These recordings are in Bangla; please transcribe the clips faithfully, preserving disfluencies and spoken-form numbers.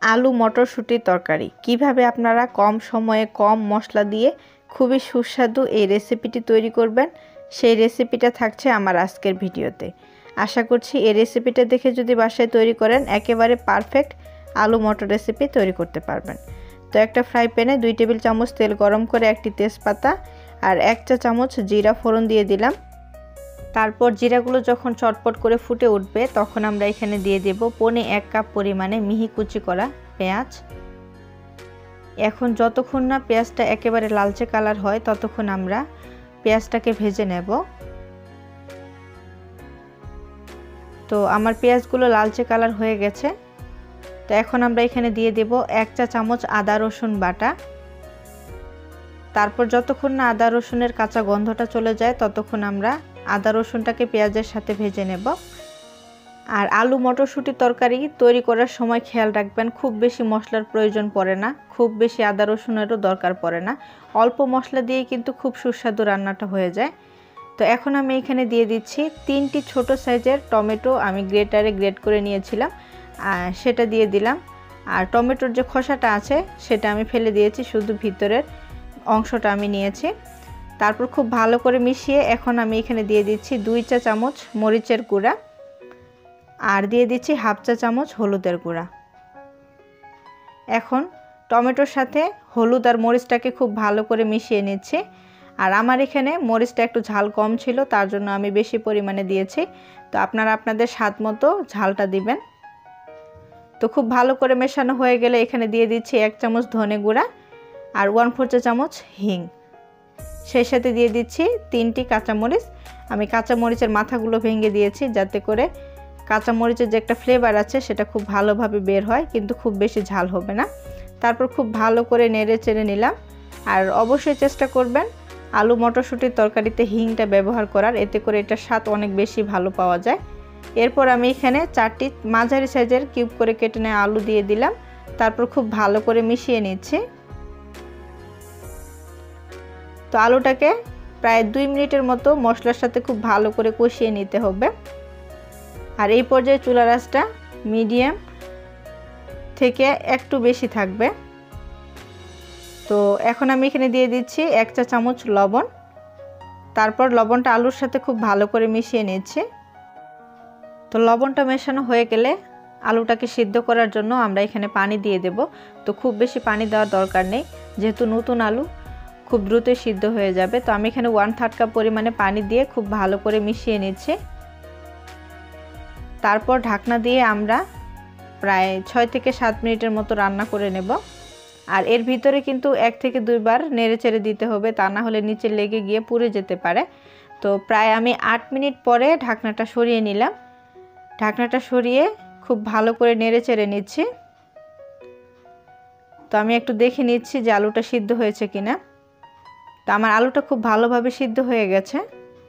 আলু মটরশুঁটির তরকারি কিভাবে আপনারা কম সময়ে কম মশলা দিয়ে খুবই সুস্বাদু এই রেসিপিটি তৈরি করবেন সেই রেসিপিটা থাকছে আমার আজকের ভিডিওতে। আশা করছি এই রেসিপিটা দেখে যদি বাসায় তৈরি করেন একেবারে পারফেক্ট আলু মটর রেসিপি তৈরি করতে পারবেন। তো একটা ফ্রাই প্যানে দুই টেবিল চামচ তেল গরম করে একটি তেজপাতা আর এক চা চামচ জিরা ফোড়ন দিয়ে দিলাম। তারপর জিরাগুলো যখন চটপট করে ফুটে উঠবে তখন আমরা এখানে দিয়ে দেব পৌনে এক কাপ পরিমাণে মিহি কুচি করা পেঁয়াজ। এখন যতক্ষণ না পেঁয়াজটা একেবারে লালচে কালার হয় ততক্ষণ আমরা পেঁয়াজটাকে ভেজে নেব। তো আমার পেঁয়াজগুলো লালচে কালার হয়ে গেছে। তো এখন আমরা এখানে দিয়ে দেব এক চা চামচ আদা রসুন বাটা। তারপর যতক্ষণ না আদা রসুনের কাঁচা গন্ধটা চলে যায় ততক্ষণ আমরা আদা রসুনটাকে পেঁয়াজের সাথে ভেজে নেব। আর আলু মটরশুঁটির তরকারি তৈরি করার সময় খেয়াল রাখবেন খুব বেশি মশলার প্রয়োজন পড়ে না, খুব বেশি আদা রসুনেরও দরকার পড়ে না, অল্প মশলা দিয়েই কিন্তু খুব সুস্বাদু রান্নাটা হয়ে যায়। তো এখন আমি এখানে দিয়ে দিচ্ছি তিনটি ছোট সাইজের টমেটো, আমি গ্রেটারে গ্রেট করে নিয়েছিলাম আর সেটা দিয়ে দিলাম। আর টমেটোর যে খোসাটা আছে সেটা আমি ফেলে দিয়েছি, শুধু ভিতরের অংশটা আমি নিয়েছি। তারপর খুব ভালো করে মিশিয়ে এখন আমি এখানে দিয়ে দিচ্ছি দুই চা চামচ মরিচের গুঁড়া আর দিয়ে দিচ্ছি হাফ চা চামচ হলুদের গুঁড়া। এখন টমেটোর সাথে হলুদ আর মরিচটাকে খুব ভালো করে মিশিয়ে নিচ্ছি। আর আমার এখানে মরিচটা একটু ঝাল কম ছিল তার জন্য আমি বেশি পরিমাণে দিয়েছি। তো আপনারা আপনাদের স্বাদ মতো ঝালটা দিবেন। তো খুব ভালো করে মেশানো হয়ে গেলে এখানে দিয়ে দিচ্ছি এক চামচ ধনে গুঁড়া আর ওয়ান ফোর চা চামচ হিং। সেই সাথে দিয়ে দিচ্ছি তিনটি কাঁচামরিচ। আমি কাঁচামরিচের মাথাগুলো ভেঙে দিয়েছি যাতে করে কাঁচামরিচের যে একটা ফ্লেভার আছে সেটা খুব ভালোভাবে বের হয়, কিন্তু খুব বেশি ঝাল হবে না। তারপর খুব ভালো করে নেড়ে চেড়ে নিলাম। আর অবশ্যই চেষ্টা করবেন আলু মটরশুঁটির তরকারিতে হিংটা ব্যবহার করার, এতে করে এটার স্বাদ অনেক বেশি ভালো পাওয়া যায়। এরপর আমি এখানে চারটি মাঝারি সাইজের কিউব করে কেটে নেওয়া আলু দিয়ে দিলাম। তারপর খুব ভালো করে মিশিয়ে নিচ্ছি। তো আলুটাকে প্রায় দুই মিনিটের মতো মশলার সাথে খুব ভালো করে কষিয়ে নিতে হবে। আর এই পর্যায়ে চুলার আঁচটা মিডিয়াম থেকে একটু বেশি থাকবে। তো এখন আমি এখানে দিয়ে দিচ্ছি এক চা চামচ লবণ। তারপর লবণটা আলুর সাথে খুব ভালো করে মিশিয়ে নিচ্ছি। তো লবণটা মেশানো হয়ে গেলে আলুটাকে সিদ্ধ করার জন্য আমরা এখানে পানি দিয়ে দেব। তো খুব বেশি পানি দেওয়ার দরকার নেই, যেহেতু নতুন আলু খুব দ্রুত সিদ্ধ হয়ে যাবে। তো আমি এখানে ওয়ান থার্ড কাপ পরিমাণে পানি দিয়ে খুব ভালো করে মিশিয়ে নিচ্ছি। তারপর ঢাকনা দিয়ে আমরা প্রায় ছয় থেকে সাত মিনিটের মতো রান্না করে নেব। আর এর ভিতরে কিন্তু এক থেকে দুইবার নেড়ে চেড়ে দিতে হবে, তা না হলে নিচে লেগে গিয়ে পুড়ে যেতে পারে। তো প্রায় আমি আট মিনিট পরে ঢাকনাটা সরিয়ে নিলাম। ঢাকনাটা সরিয়ে খুব ভালো করে নেড়ে চেড়ে নিচ্ছি। তো আমি একটু দেখে নিচ্ছি যে আলুটা সিদ্ধ হয়েছে কিনা। তো আমার আলুটা খুব ভালোভাবে সিদ্ধ হয়ে গেছে।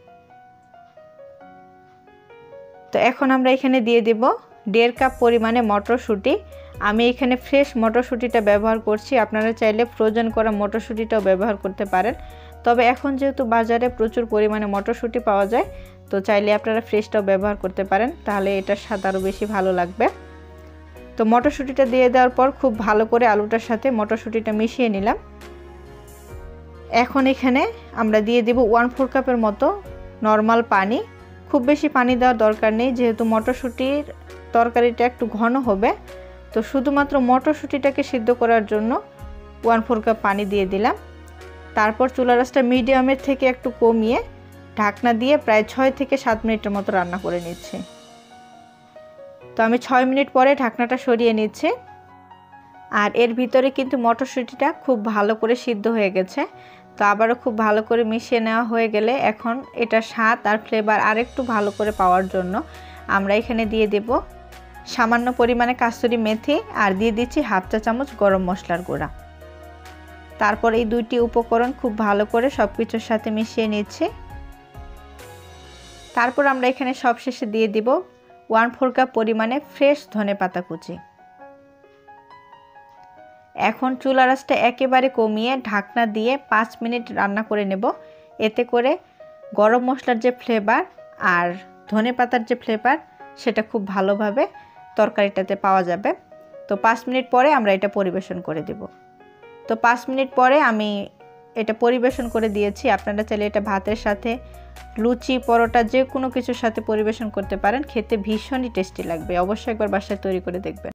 তো এখন আমরা এখানে দিয়ে দেব দেড় কাপ পরিমাণে মটরশুঁটি। আমি এখানে ফ্রেশ মটরশুঁটিটা ব্যবহার করছি, আপনারা চাইলে ফ্রোজেন করা মটরশুঁটিটাও ব্যবহার করতে পারেন। তবে এখন যেহেতু বাজারে প্রচুর পরিমাণে মটরশুঁটি পাওয়া যায় তো চাইলে আপনারা ফ্রেশটাও ব্যবহার করতে পারেন, তাহলে এটার স্বাদ আরও বেশি ভালো লাগবে। তো মটরশুঁটিটা দিয়ে দেওয়ার পর খুব ভালো করে আলুটার সাথে মটরশুঁটিটা মিশিয়ে নিলাম। এখন এখানে আমরা দিয়ে দেব ওয়ান ফোর কাপের মতো নর্মাল পানি। খুব বেশি পানি দেওয়ার দরকার নেই, যেহেতু মটরশুঁটির তরকারিটা একটু ঘন হবে। তো শুধুমাত্র মটরশুঁটিটাকে সিদ্ধ করার জন্য ওয়ান ফোর কাপ পানি দিয়ে দিলাম। তারপর চুলার আঁচটা মিডিয়ামের থেকে একটু কমিয়ে ঢাকনা দিয়ে প্রায় ছয় থেকে সাত মিনিটের মতো রান্না করে নিচ্ছি। তো আমি ছয় মিনিট পরে ঢাকনাটা সরিয়ে নিচ্ছি। আর এর ভিতরে কিন্তু মটরশুঁটিটা খুব ভালো করে সিদ্ধ হয়ে গেছে। তো আবারও খুব ভালো করে মিশিয়ে নেওয়া হয়ে গেলে এখন এটা স্বাদ আর ফ্লেভার আরেকটু ভালো করে পাওয়ার জন্য আমরা এখানে দিয়ে দেব সামান্য পরিমাণে কাসুরি মেথি আর দিয়ে দিচ্ছি হাফ চা চামচ গরম মশলার গুঁড়া। তারপর এই দুইটি উপকরণ খুব ভালো করে সব কিছুর সাথে মিশিয়ে নিচ্ছি। তারপর আমরা এখানে সবশেষে দিয়ে দিব ওয়ান ফোর কাপ পরিমাণে ফ্রেশ ধনেপাতা কুচি। এখন চুলার আঁচটা একেবারে কমিয়ে ঢাকনা দিয়ে পাঁচ মিনিট রান্না করে নেব। এতে করে গরম মশলার যে ফ্লেভার আর ধনেপাতার যে ফ্লেভার সেটা খুব ভালোভাবে তরকারিটাতে পাওয়া যাবে। তো পাঁচ মিনিট পরে আমরা এটা পরিবেশন করে দেব। তো পাঁচ মিনিট পরে আমি এটা পরিবেশন করে দিয়েছি। আপনারা চাইলে এটা ভাতের সাথে, লুচি, পরোটা যে কোনো কিছুর সাথে পরিবেশন করতে পারেন। খেতে ভীষণই টেস্টি লাগবে। অবশ্যই একবার বাসায় তৈরি করে দেখবেন।